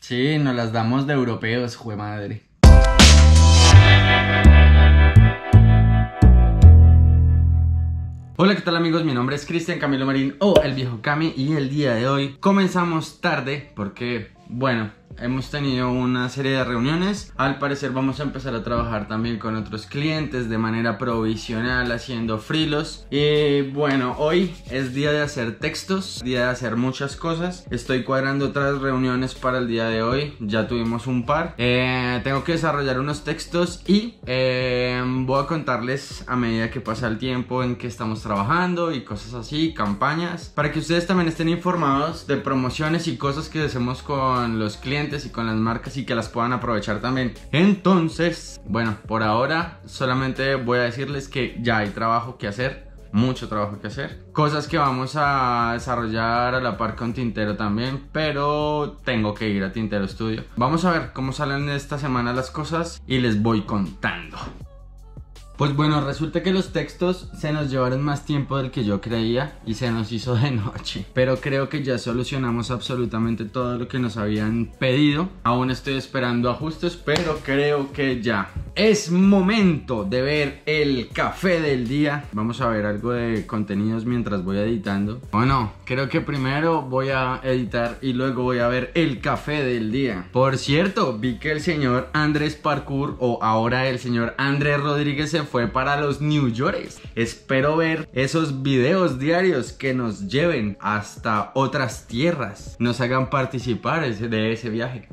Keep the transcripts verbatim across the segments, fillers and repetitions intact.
Sí, nos las damos de europeos, jue madre. Hola, ¿qué tal amigos? Mi nombre es Cristian Camilo Marín o el viejo Cami y el día de hoy comenzamos tarde porque, bueno, hemos tenido una serie de reuniones. Al parecer vamos a empezar a trabajar también con otros clientes de manera provisional haciendo freelos. Y bueno, hoy es día de hacer textos, día de hacer muchas cosas. Estoy cuadrando otras reuniones para el día de hoy. Ya tuvimos un par. eh, Tengo que desarrollar unos textos y eh, voy a contarles a medida que pasa el tiempo en que estamos trabajando y cosas así, campañas, para que ustedes también estén informados de promociones y cosas que hacemos con los clientes y con las marcas y que las puedan aprovechar también. Entonces, bueno, por ahora solamente voy a decirles que ya hay trabajo que hacer, mucho trabajo que hacer, cosas que vamos a desarrollar a la par con Tintero también, pero tengo que ir a Tintero Studio. Vamos a ver cómo salen esta semana las cosas y les voy contando. Pues bueno, resulta que los textos se nos llevaron más tiempo del que yo creía y se nos hizo de noche, pero creo que ya solucionamos absolutamente todo lo que nos habían pedido. Aún estoy esperando ajustes, pero creo que ya es momento de ver el café del día. Vamos a ver algo de contenidos mientras voy editando. Bueno, creo que primero voy a editar y luego voy a ver el café del día. Por cierto, vi que el señor Andrés Parkour, o ahora el señor Andrés Rodríguez, se fue para los New Yorkers. Espero ver esos videos diarios que nos lleven hasta otras tierras, nos hagan participar de ese viaje.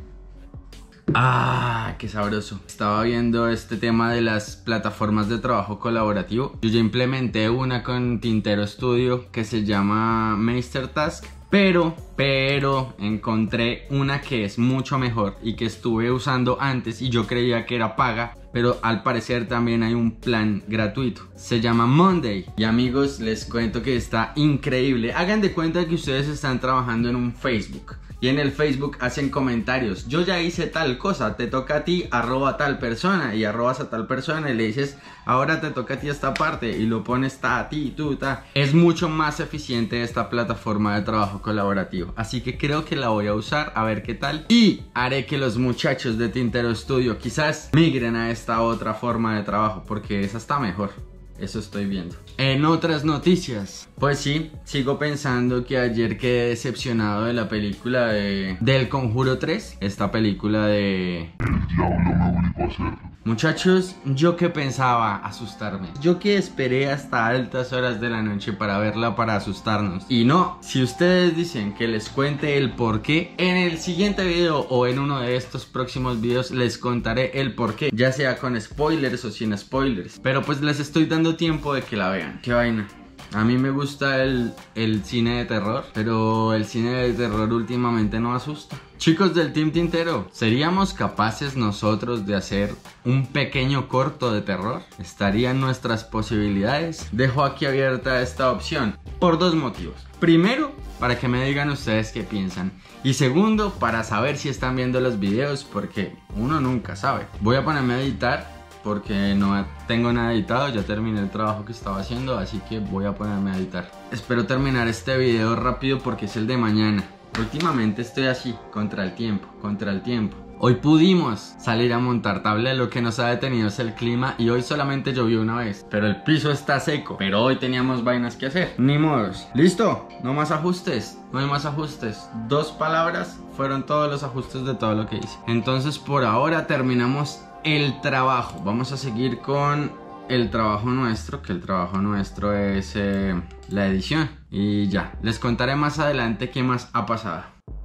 Ah, qué sabroso. Estaba viendo este tema de las plataformas de trabajo colaborativo. Yo ya implementé una con Tintero Studio que se llama MeisterTask, Pero, pero encontré una que es mucho mejor y que estuve usando antes y yo creía que era paga, pero al parecer también hay un plan gratuito. Se llama Monday. Y amigos, les cuento que está increíble. Hagan de cuenta que ustedes están trabajando en un Facebook y en el Facebook hacen comentarios. Yo ya hice tal cosa, te toca a ti, arroba a tal persona, y arrobas a tal persona y le dices, ahora te toca a ti esta parte, y lo pones ta, a ti, tú, ta. Es mucho más eficiente esta plataforma de trabajo colaborativo, así que creo que la voy a usar, a ver qué tal. Y haré que los muchachos de Tintero Studio quizás migren a esta otra forma de trabajo, porque esa está mejor. Eso estoy viendo. En otras noticias, pues sí, sigo pensando que ayer quedé decepcionado de la película de del Conjuro tres. Esta película de El diablo me obligó a hacerlo. Muchachos, yo que pensaba asustarme, yo que esperé hasta altas horas de la noche para verla para asustarnos. Y no, si ustedes dicen que les cuente el porqué, en el siguiente video o en uno de estos próximos videos les contaré el porqué, ya sea con spoilers o sin spoilers. Pero pues les estoy dando tiempo de que la vean. Qué vaina. A mí me gusta el, el cine de terror, pero el cine de terror últimamente no asusta. Chicos del Team Tintero, ¿seríamos capaces nosotros de hacer un pequeño corto de terror? ¿Estarían nuestras posibilidades? Dejo aquí abierta esta opción por dos motivos. Primero, para que me digan ustedes qué piensan. Y segundo, para saber si están viendo los videos, porque uno nunca sabe. Voy a ponerme a editar porque no tengo nada editado, ya terminé el trabajo que estaba haciendo, así que voy a ponerme a editar. Espero terminar este video rápido porque es el de mañana. Últimamente estoy así, contra el tiempo, contra el tiempo. Hoy pudimos salir a montar tabla, lo que nos ha detenido es el clima y hoy solamente llovió una vez, pero el piso está seco. Pero hoy teníamos vainas que hacer, ni modos. ¿Listo? No más ajustes, no hay más ajustes. Dos palabras fueron todos los ajustes de todo lo que hice. Entonces por ahora terminamos el trabajo. Vamos a seguir con el trabajo nuestro, que el trabajo nuestro es eh, la edición. Y ya, les contaré más adelante qué más ha pasado.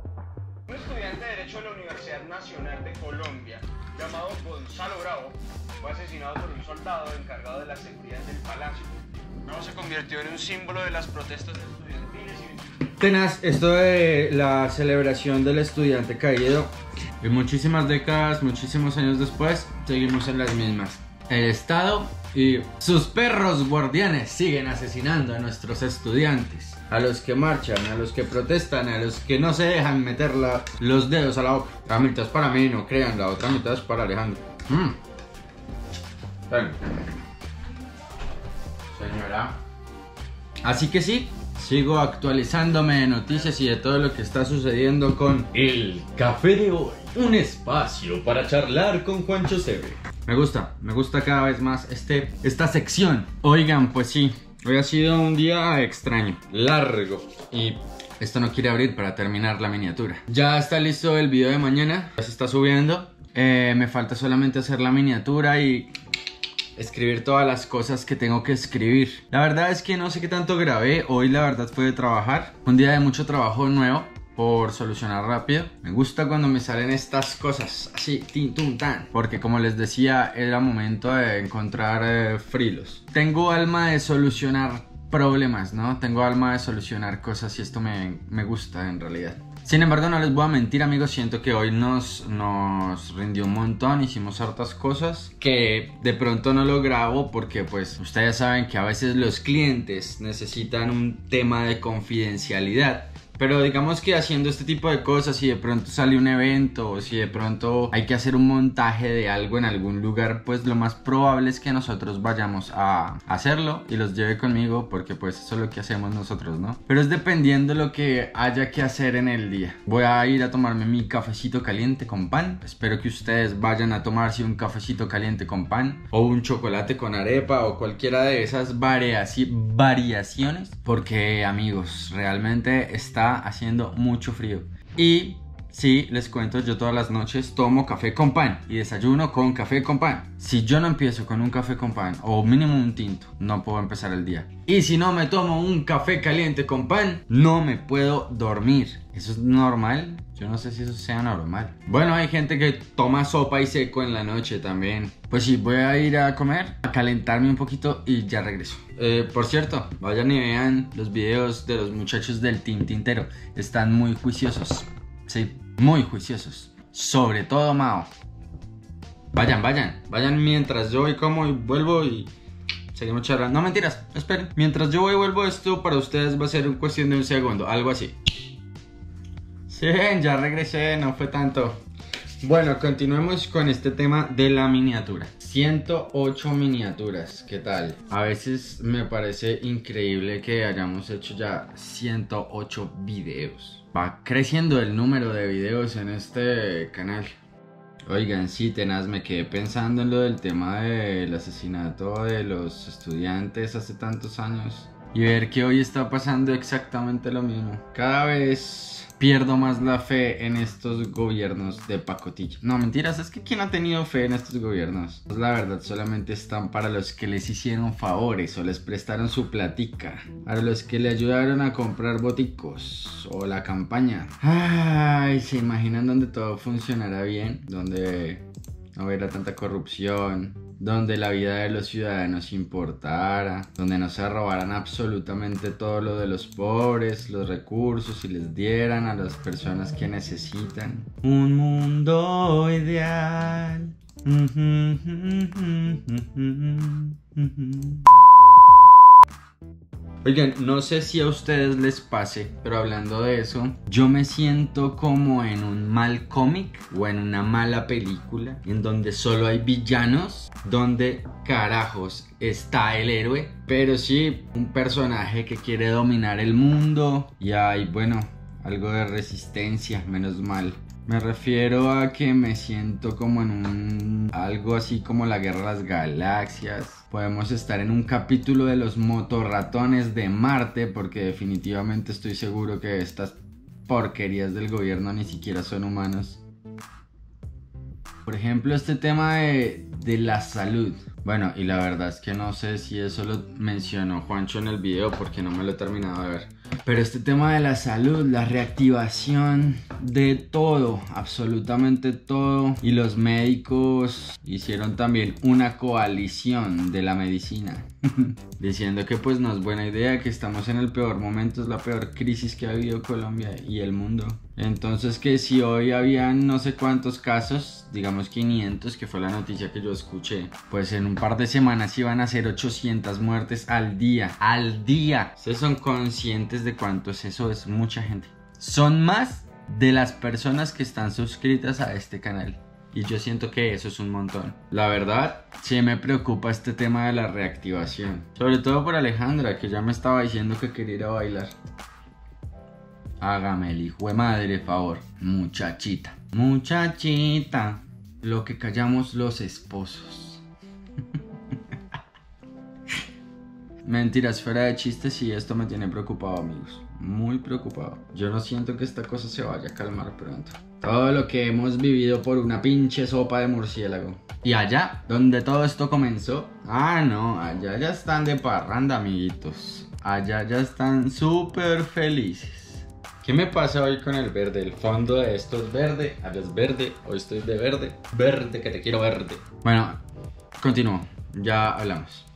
Un estudiante de Derecho de la Universidad Nacional de Colombia, llamado Gonzalo Bravo, fue asesinado por un soldado encargado de la seguridad del palacio. Bravo se convirtió en un símbolo de las protestas estudiantiles y... Tenaz, esto de la celebración del estudiante caído, en muchísimas décadas, muchísimos años después, seguimos en las mismas. El Estado y sus perros guardianes siguen asesinando a nuestros estudiantes, a los que marchan, a los que protestan, a los que no se dejan meter la, los dedos a la boca. La mitad es para mí, no crean, la otra mitad es para Alejandro. Mm. Señora. Así que sí, sigo actualizándome de noticias y de todo lo que está sucediendo con el café de hoy. Un espacio para charlar con Juancho Seve. Me gusta, me gusta cada vez más este, esta sección. Oigan, pues sí, hoy ha sido un día extraño, largo y esto no quiere abrir para terminar la miniatura. Ya está listo el video de mañana, ya se está subiendo. Eh, me falta solamente hacer la miniatura y escribir todas las cosas que tengo que escribir. La verdad es que no sé qué tanto grabé. Hoy la verdad fue de trabajar. Un día de mucho trabajo nuevo por solucionar rápido. Me gusta cuando me salen estas cosas así, tin, tum, tan. Porque como les decía, era momento de encontrar eh, frilos. Tengo alma de solucionar problemas, ¿no? Tengo alma de solucionar cosas y esto me, me gusta en realidad. Sin embargo, no les voy a mentir, amigos, siento que hoy nos, nos rindió un montón, hicimos hartas cosas que de pronto no lo grabo porque pues ustedes saben que a veces los clientes necesitan un tema de confidencialidad. Pero digamos que haciendo este tipo de cosas, si de pronto sale un evento o si de pronto hay que hacer un montaje de algo en algún lugar, pues lo más probable es que nosotros vayamos a hacerlo y los lleve conmigo porque pues eso es lo que hacemos nosotros, ¿no? Pero es dependiendo de lo que haya que hacer en el día. Voy a ir a tomarme mi cafecito caliente con pan. Espero que ustedes vayan a tomarse un cafecito caliente con pan o un chocolate con arepa o cualquiera de esas variaci- variaciones porque, amigos, realmente está haciendo mucho frío. Y sí, les cuento, yo todas las noches tomo café con pan y desayuno con café con pan. Si yo no empiezo con un café con pan o mínimo un tinto, no puedo empezar el día. Y si no me tomo un café caliente con pan, no me puedo dormir. ¿Eso es normal? Yo no sé si eso sea normal. Bueno, hay gente que toma sopa y seco en la noche también. Pues sí, voy a ir a comer, a calentarme un poquito y ya regreso. Eh, por cierto, vayan y vean los videos de los muchachos del Team Tintero. Están muy juiciosos. Sí, muy juiciosos. Sobre todo Mao. Vayan, vayan, vayan mientras yo voy como y vuelvo y seguimos charlando. No, mentiras, esperen. Mientras yo voy y vuelvo, esto para ustedes va a ser en cuestión de un segundo, algo así. Sí, ya regresé, no fue tanto. Bueno, continuemos con este tema de la miniatura. ciento ocho miniaturas, ¿qué tal? A veces me parece increíble que hayamos hecho ya ciento ocho videos. Va creciendo el número de videos en este canal. Oigan, sí, tenaz, me quedé pensando en lo del tema del asesinato de los estudiantes hace tantos años y ver que hoy está pasando exactamente lo mismo. Cada vez pierdo más la fe en estos gobiernos de pacotilla. No, mentiras, es que ¿quién ha tenido fe en estos gobiernos? Pues la verdad, solamente están para los que les hicieron favores o les prestaron su platica, para los que le ayudaron a comprar boticos o la campaña. Ay, ¿se imaginan donde todo funcionara bien? Donde no hubiera tanta corrupción, donde la vida de los ciudadanos importara, donde no se robaran absolutamente todo lo de los pobres, los recursos y les dieran a las personas que necesitan. Un mundo ideal. Oigan, no sé si a ustedes les pase, pero hablando de eso, yo me siento como en un mal cómic o en una mala película en donde solo hay villanos, donde carajos está el héroe, pero sí un personaje que quiere dominar el mundo y hay, bueno, algo de resistencia, menos mal. Me refiero a que me siento como en un... algo así como la Guerra de las Galaxias. Podemos estar en un capítulo de los motorratones de Marte, porque definitivamente estoy seguro que estas porquerías del gobierno ni siquiera son humanos. Por ejemplo, este tema de, de la salud. Bueno, y la verdad es que no sé si eso lo mencionó Juancho en el video porque no me lo he terminado de ver. Pero este tema de la salud, la reactivación de todo, absolutamente todo. Y los médicos hicieron también una coalición de la medicina diciendo que pues no es buena idea, que estamos en el peor momento, es la peor crisis que ha habido Colombia y el mundo. Entonces que si hoy habían no sé cuántos casos, digamos quinientos, que fue la noticia que yo escuché, pues en un par de semanas iban a ser ochocientas muertes al día, al día. ¿Ustedes son conscientes de cuánto es eso? Es mucha gente. Son más de las personas que están suscritas a este canal. Y yo siento que eso es un montón. La verdad, sí me preocupa este tema de la reactivación. Sobre todo por Alejandra, que ya me estaba diciendo que quería ir a bailar. Hágame el hijo de madre favor, muchachita. Muchachita, lo que callamos los esposos. Mentiras, fuera de chistes, y esto me tiene preocupado, amigos. Muy preocupado. Yo no siento que esta cosa se vaya a calmar pronto. Todo lo que hemos vivido por una pinche sopa de murciélago. Y allá, donde todo esto comenzó, ah no, allá ya están de parranda, amiguitos. Allá ya están súper felices. ¿Qué me pasa hoy con el verde? El fondo de esto es verde, allá es verde, hoy estoy de verde. Verde, que te quiero verde. Bueno, continúo, ya hablamos.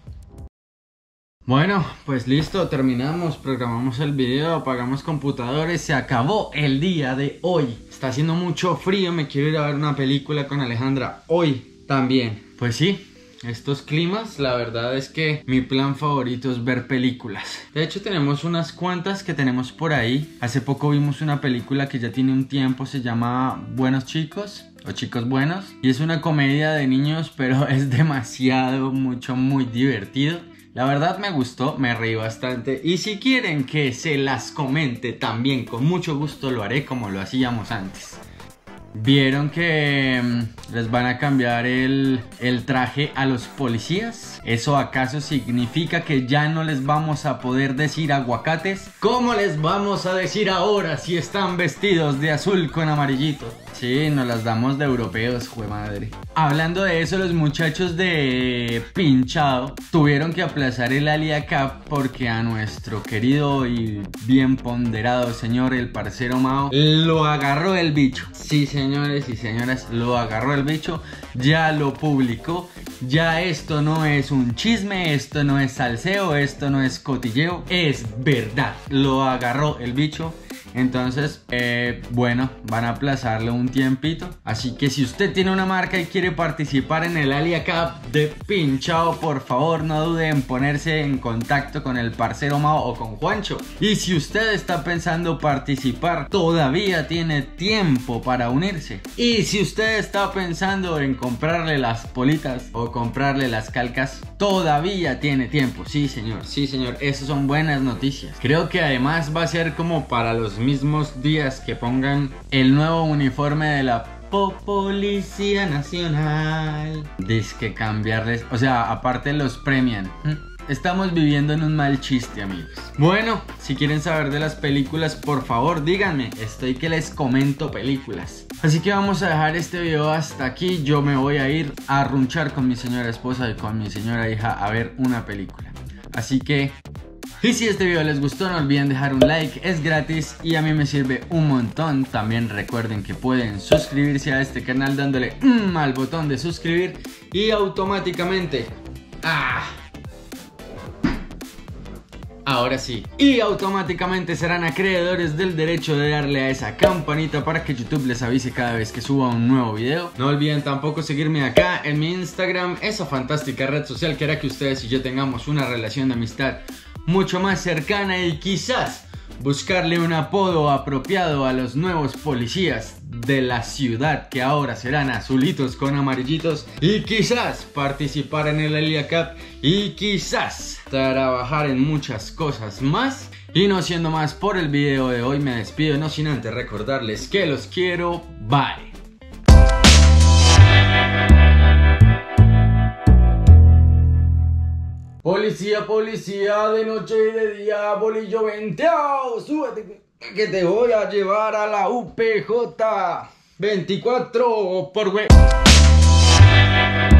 Bueno, pues listo, terminamos, programamos el video, apagamos computadores, se acabó el día de hoy. Está haciendo mucho frío, me quiero ir a ver una película con Alejandra hoy también. Pues sí, estos climas, la verdad es que mi plan favorito es ver películas. De hecho tenemos unas cuantas que tenemos por ahí. Hace poco vimos una película que ya tiene un tiempo, se llama Buenos Chicos o Chicos Buenos. Y es una comedia de niños, pero es demasiado, mucho, muy divertido. La verdad me gustó, me reí bastante, y si quieren que se las comente también con mucho gusto lo haré como lo hacíamos antes. ¿Vieron que um, les van a cambiar el, el traje a los policías? ¿Eso acaso significa que ya no les vamos a poder decir aguacates? ¿Cómo les vamos a decir ahora si están vestidos de azul con amarillito? Sí, nos las damos de europeos, jue madre. Hablando de eso, los muchachos de Pinchado tuvieron que aplazar el Alia Cup porque a nuestro querido y bien ponderado señor, el parcero Mao, lo agarró el bicho. Sí, señores y señoras, lo agarró el bicho, ya lo publicó. Ya esto no es un chisme, esto no es salseo, esto no es cotilleo, es verdad, lo agarró el bicho. Entonces, eh, bueno, van a aplazarle un tiempito. Así que si usted tiene una marca y quiere participar en el Alia Cup de Pinchado, por favor no dude en ponerse en contacto con el parcero Mao o con Juancho. Y si usted está pensando participar, todavía tiene tiempo para unirse. Y si usted está pensando en comprarle las politas o comprarle las calcas, todavía tiene tiempo. Sí, señor, sí, señor, esas son buenas noticias. Creo que además va a ser como para los mismos días que pongan el nuevo uniforme de la Policía Nacional. Dice que cambiarles, o sea, aparte los premian. Estamos viviendo en un mal chiste, amigos. Bueno, si quieren saber de las películas, por favor díganme, estoy que les comento películas. Así que vamos a dejar este video hasta aquí. Yo me voy a ir a runchar con mi señora esposa y con mi señora hija a ver una película. Así que, y si este video les gustó, no olviden dejar un like, es gratis y a mí me sirve un montón. También recuerden que pueden suscribirse a este canal dándole mm, al botón de suscribir y automáticamente... ¡Ah! Ahora sí, y automáticamente serán acreedores del derecho de darle a esa campanita para que YouTube les avise cada vez que suba un nuevo video. No olviden tampoco seguirme acá en mi Instagram, esa fantástica red social que hará que ustedes y yo tengamos una relación de amistad mucho más cercana y quizás buscarle un apodo apropiado a los nuevos policías de la ciudad que ahora serán azulitos con amarillitos, y quizás participar en el Alia Cup y quizás trabajar en muchas cosas más. Y no siendo más por el video de hoy, me despido no sin antes recordarles que los quiero. Bye. Policía, policía, de noche y de día, bolillo venteado, súbete que te voy a llevar a la U P J veinticuatro por güey.